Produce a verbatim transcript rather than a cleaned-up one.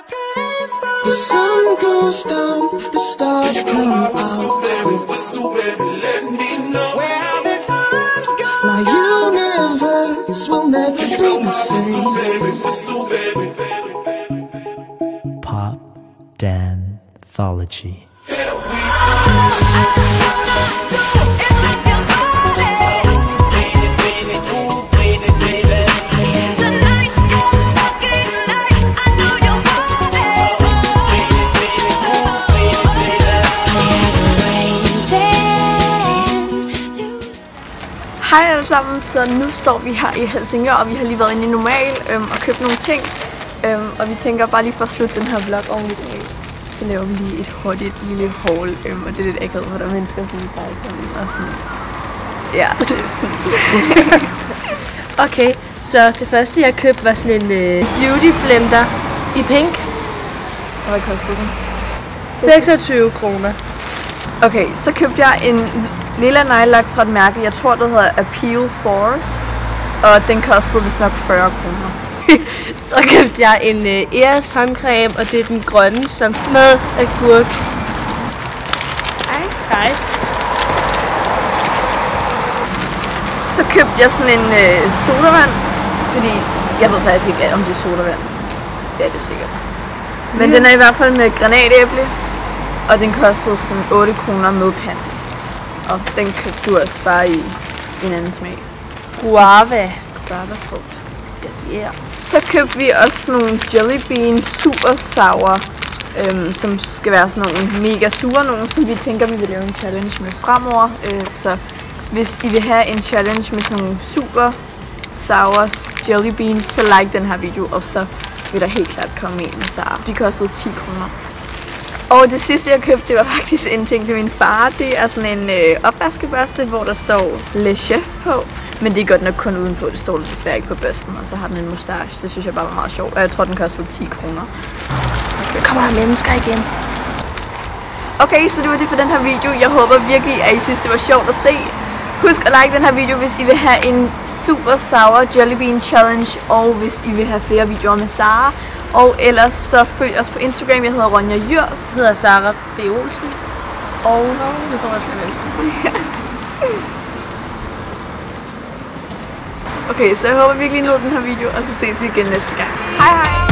The sun goes down, the stars come out. Where the times go, my universe will never be the same. Pop Danthology. Hej alle sammen, så nu står vi her i Helsingør, og vi har lige været inde i Normal øhm, og købt nogle ting. Øhm, og vi tænker bare lige for at slutte den her vlog ordentligt af, så laver vi lige et hurtigt lille haul. Øhm, og det er lidt akavet, hvor der er mennesker, som vi bare sådan og sådan. Ja, det er sådan. Okay, så det første jeg købte var sådan en øh, beauty blender i pink. Og hvad kostede den? seksogtyve kroner. Okay, så købte jeg en lilla nejlak fra et mærke, jeg tror det hedder Appeal fire. Og den kostede vist nok fyrre kroner. Så købte jeg en uh, Eos håndcreme, og det er den grønne som med agurk. Hej. Hej. Så købte jeg sådan en øh, sodavand, fordi jeg ved faktisk ikke, om det er sodavand. Det er det sikkert. Men mm. den er i hvert fald med granatæble, og den kostede sådan otte kroner med pant. Og den købte du også bare i en anden smag. Guava. Guava frugt. Yes. Yeah. Så købte vi også nogle Jelly Bean super sour, øhm, som skal være sådan nogle mega sure nogle, som vi tænker, vi vil lave en challenge med fremover. Øh, så hvis I vil have en challenge med sådan nogle super sours Jelly Beans, så like den her video, og så vil der helt klart komme en med Sara. De kostede ti kroner. Og det sidste jeg købte, det var faktisk en ting til min far. Det er sådan en øh, opvaskebørste, hvor der står Le Chef på. Men det er godt nok kun udenpå, det står desværre ikke på børsten. Og så har den en mustache, det synes jeg bare var meget sjovt. Og jeg tror den kostede ti kroner. Okay. Kommer der mennesker igen? Okay, så det var det for den her video. Jeg håber virkelig, at I synes det var sjovt at se. Husk at like den her video, hvis I vil have en super sour Jelly Bean challenge. Og hvis I vil have flere videoer med Sara. Og ellers så følg os på Instagram, jeg hedder Ronja Jyrs. Jeg hedder Sara B. Olsen. Og nu kommer flere mennesker. Okay, så jeg håber virkelig, I nåede den her video, og så ses vi igen næste gang. Hej hej!